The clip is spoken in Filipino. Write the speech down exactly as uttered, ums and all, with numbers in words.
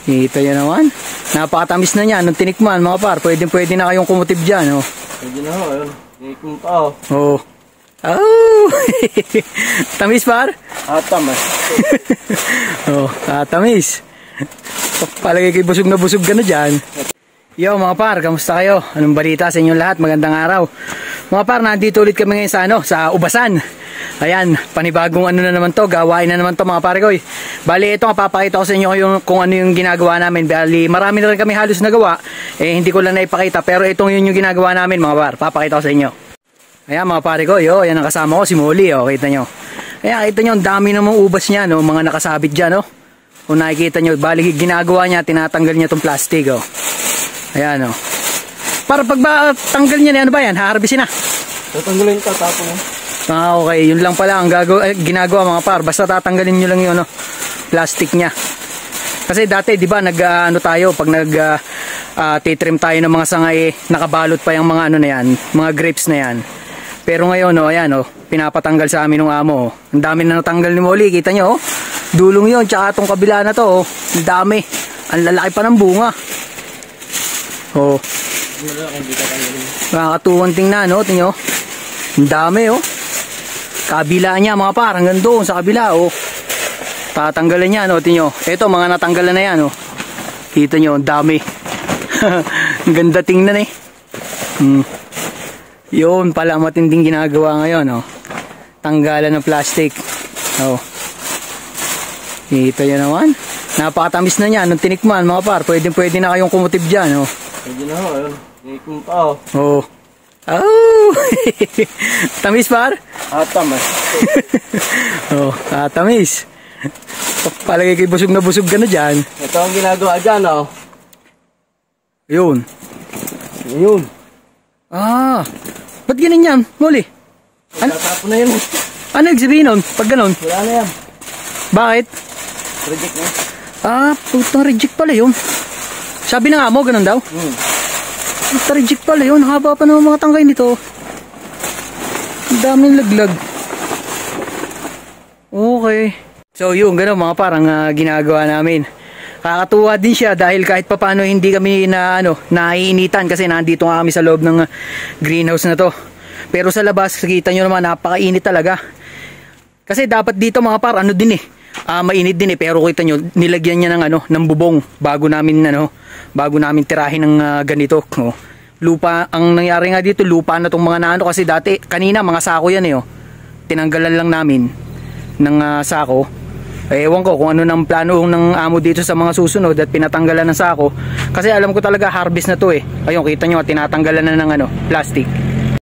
Ito yan naman. Napakatamis na niya. Nung tinikman mga par, pwede pwede na kayong kumutib dyan. Oh. Pwede na ho. Ayun. Iikong tao. Oo. Oh. Tamis par? Ah, tamis. Oh, ah, tamis. Palagay kayo busog na busog ka na dyan. Yo mga par, kamusta kayo? Anong balita sa inyong lahat? Magandang araw. Mga par, nandito ulit kami ngayon sa, ano, sa Ubasan. Ayan, panibagong ano na naman to, gawain na naman to mga pare ko. Bali, ito nga papakita ko sa inyo yung, kung ano yung ginagawa namin. Bali, marami na rin kami halos nagawa. Eh, hindi ko lang naipakita, pero itong yun yung ginagawa namin mga par. Papakita ko sa inyo. Ayan mga pare ko, yo, ayan ang kasama ko, si Molly, oh, kita nyo. Ayan, kita nyo, ang dami namang ubas niya, no, mga nakasabit dyan, no. Kung nakikita nyo, bali, ginagawa niya, tinatanggal niya itong plastic, oh. Ayan, oh. Para pag ba tanggal niya, ano ba yan? Haharbisin na. Tatanggalin ka, tapos. Ah, okay. Yun lang pala ang gagawa, eh, ginagawa mga par. Basta tatanggalin nyo lang yung ano, plastic niya. Kasi dati, di ba, nag, uh, ano tayo, pag nag, uh, uh, titrim tayo ng mga sangay, nakabalot pa yung mga ano na yan, mga grapes na yan. Pero ngayon, oh, ayan, oh, pinapatanggal sa amin ng amo. Oh. Ang dami na natanggal ni Molly, kita nyo, oh. Dulong yun, tsaka itong kabila na to, oh. Ang dami. Ang lalaki pa ng bunga. Oh. Nakakatuwang tingnan, no? Tingnan, oh. Ang dami, oh. Kabila niya, mga par, hanggang doon sa kabila, oh. Tatanggalan niya, no? Tingnan, ito, mga natanggalan na yan, oh. Kita nyo, ang dami. Ang ganda tingnan, eh. Hmm. Yun pala, matinding ginagawa ngayon, oh. Tanggalan ng plastic. Oh. Kita nyo naman. Napakatamis na niya. Nung tinikman, mga par, pwede pwede na kayong kumutib dyan, oh. Pwede na ho, ayun. Iikong tao. Oh. Oh. Tamis par? Ah, tamis. Oh, ah, tamis. Palagay kayo busog na busog ka na dyan. Ito ang ginagawa dyan, oh. Yun. Yun. Ah. Ba't ganun yan, Molly? Ano? Tatapon na yun. Ano yung sabihin nun? Pag ganun? Wala na yan. Bakit? Reject na. Ah, putang reject pala yun. Sabi na nga mo, ganun daw? Hmm. Putang reject pala yun. Haba pa naman mga tangkay nito. Ang daming laglag. Okay. So yun, ganun mga parang uh, ginagawa namin. Kakatuwa din siya dahil kahit papano hindi kami na ano, naiinitan kasi nandito nga kami sa loob ng uh, greenhouse na to. Pero sa labas, kita nyo naman, napakainit talaga. Kasi dapat dito mga par, ano din eh, uh, mainit din eh. Pero kita nyo, nilagyan niya ng ano, ng bubong bago namin ano, bago namin tirahin ng uh, ganito. Oh. Lupa, ang nangyari nga dito, lupa na tong mga naano kasi dati, kanina mga sako yan eh. Oh. Tinanggalan lang namin ng uh, sako. Eh, ewan ko kung ano ng plano ng amo dito sa mga susunod at pinatanggalan ng sako. Kasi alam ko talaga harvest na to eh. Ayun, kita nyo, tinatanggalan na ng ano, plastic.